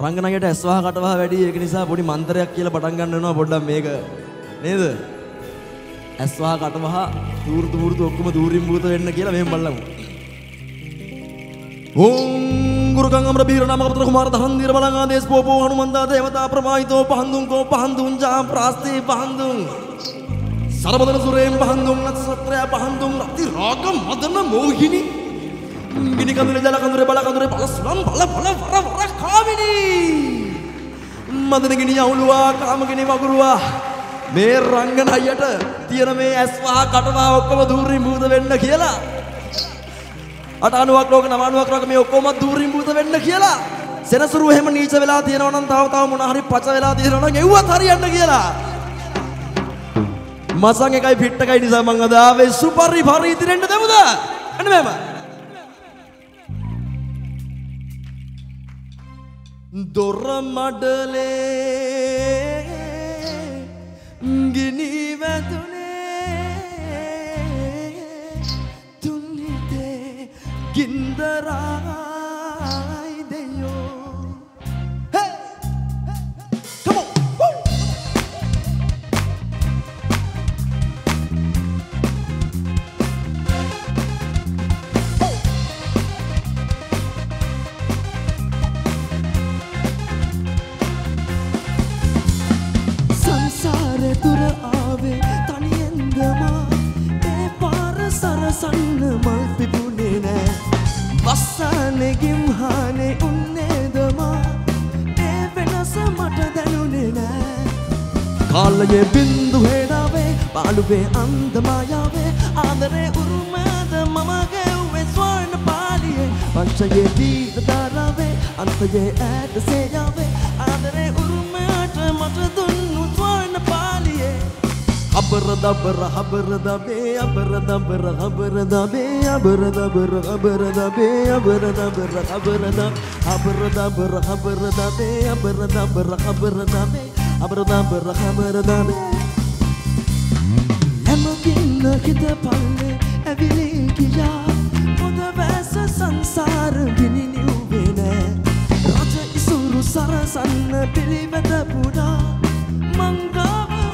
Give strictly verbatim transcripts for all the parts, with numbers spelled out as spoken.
රංගනයට ඇස්වහ කටවහ වැඩි ඒක නිසා පොඩි මන්ත්‍රයක් කියලා පටන් ගන්න වෙනවා පොඩ්ඩක් මේක නේද? ඇස්වහ කටවහ දූර්තු වූර්තු ඔක්කොම දූරින් භූත වෙන්න කියලා මෙහෙම බලමු. ඕම් ගුරුකං අමර බීර නාම කපතර කුමාර දහන්දීර බලං ආදේශ පෝපෝ හනුමන්දා දේවතා ප්‍රමාහිතෝ පහන්දුම් කෝ පහන්දුම් ජා ප්‍රාස්තේ පහන්දුම් සරබදන සුරේම් පහන්දුම් නත්සත්‍රය පහන්දුම් රති රාග මදන මෝහිනී ගිනි කඳුරේ ජල කඳුරේ බල කඳුරේ බල සුලම් බල බල වර වර කාමිනී මදන ගිනි යවුලුවා කාම ගිනි වගුරුවා මේ රංගන අයියට තියෙන මේ ඇස්වහ කටවහ ඔක්කොම දූරින් භූත වෙන්න කියලා අට අනුවක් ලෝක නව අනුවක් ලෝක මේ ඔක්කොම දූරින් භූත වෙන්න කියලා සෙනසුරු එහෙම නීච වෙලා තියෙනවා නම් තව තව මොන හරි පච වෙලා තියෙනවා නම් එව්වත් හරියන්න කියලා මසන් එකයි ෆිට් එකයි නිසා මං අද ආවේ සුපරි පරි ඉතිරෙන්න දෙමුද අන්න මෙහෙම දොර මඩලේ ගිනි වැදුනේ තුන්හිතේ ගින්දරයි දෙයෝ hey come on woo තුර ආවේ තනියෙන්දමා ඒ පාර සරසන්න මල් පිපුණේ නෑ වස්සානේ ගිම්හානේ උන්නේදමා ඒ වෙනස මට දැනුනේ නෑ කාලයේ බින්දු හෙඩාවේ පාළුවේ අන්දමායාවේ ආදරේ උරුමද මම ගෙව්වේ ස්වර්ණ පාලියේ පංචයේ දීන දාරාවේ අන්තයේ ඈත සේයාවේ ආදරේ උරුමට මට දුන්නු ස්වර්ණ Abra dabra abra dabe abra dabra abra dabe abra dabra abra dabe abra dabra abra dabe abra dabra abra dabe abra dabra abra dabe abra dabra abra dabe Emakin kita palle evili kiya moda vasa sansar gini niubene raja isuru sarasan pilivada puda manga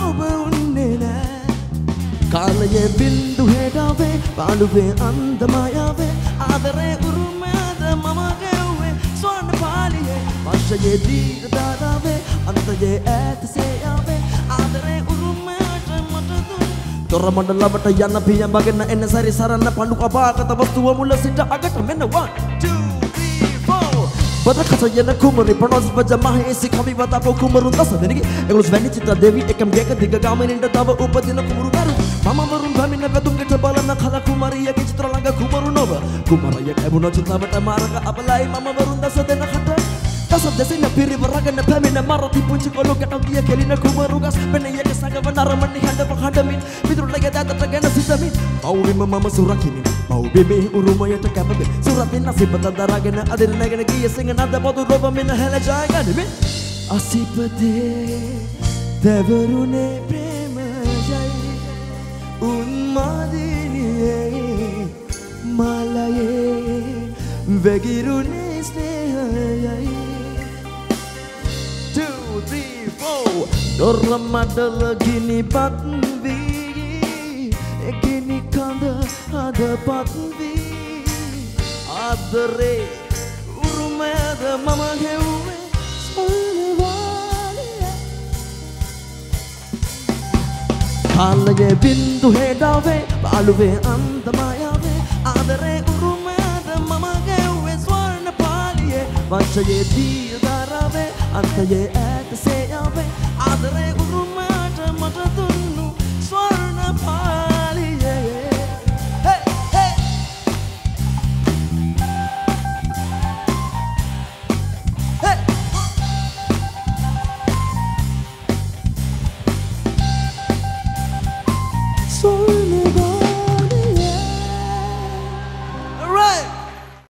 කාලයේ බින්දු හෙඩාවේ පාළුවේ අන්දමායාවේ ආදරේ උරුමද මම ගෙව්වේ ස්වර්ණ පාලියේ වංශයේ දීර්ඝ දාරාවේ අන්තයේ ඈත සේයාවේ ආදරේ උරුමට මට දුන් තොර මණ්ඩලවට යන පියඹගෙන එන්න සරි සරන්න පඳු කපාකට වස්තුව මුල සිට අගට මෙන්න one two three four Pada kata yana kumari panas baja mahesi kami bata po kumarun tasa denigi eglus vani cita devi ekam geka diga gameninda tava upadina kumuru baru mama marun bamina bedum kita balana khala kumari ya citra langga kumaru nova kumara ya ebuno cita bata maraka apalai mama marun tasa dena khata tasa desina piri baragana pamina marati punchi kolo kata dia kelina kumaru gas pene ya kesaga banara mani handa pakhadamin pitru lagi data tagana sitamin mau bima mama surakini mau bimi urumaya takabe suratin nasib daragana adir nagana giya singa nada podu roba mina hela jayga nime asipade devarune prema jay unmadiniye malaye vegirune snehayai two three four dorramadal gini patvi gini kanda ada patvi adare urumada mama ghewwe solvaliya කාලයේ බින්දු හෙඩාවේ පාළුවේ අන්දමායාවේ ආදරේ උරුමද මම ගෙව්වේ ස්වර්ණ පාලියේ වංශයේ දීර්ඝ දාරාවේ අන්තයේ ඈත සේයාවේ ආදරේ උරුම